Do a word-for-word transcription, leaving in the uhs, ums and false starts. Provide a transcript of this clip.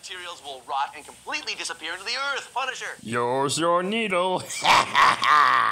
materials will rot and completely disappear into the earth. Punisher. Use your needle. Ha ha ha.